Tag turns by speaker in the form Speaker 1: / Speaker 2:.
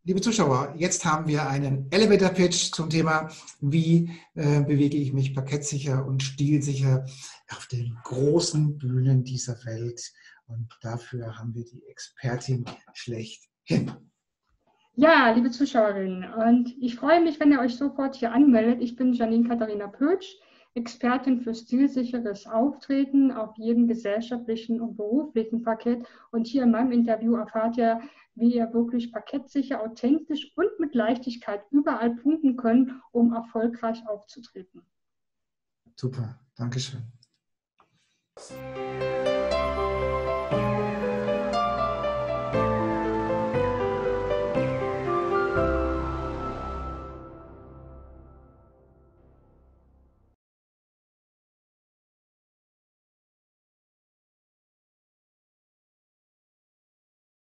Speaker 1: liebe Zuschauer, jetzt haben wir einen Elevator-Pitch zum Thema, wie bewege ich mich parkettsicher und stilsicher auf den großen Bühnen dieser Welt. Und dafür haben wir die Expertin schlechthin.
Speaker 2: Ja, liebe Zuschauerinnen, und ich freue mich, wenn ihr euch sofort hier anmeldet. Ich bin Janine Katharina Pötsch, Expertin für stilsicheres Auftreten auf jedem gesellschaftlichen und beruflichen Parkett. Und hier in meinem Interview erfahrt ihr, wie ihr wirklich parkettsicher, authentisch und mit Leichtigkeit überall punkten könnt, um erfolgreich aufzutreten.
Speaker 1: Super, Dankeschön.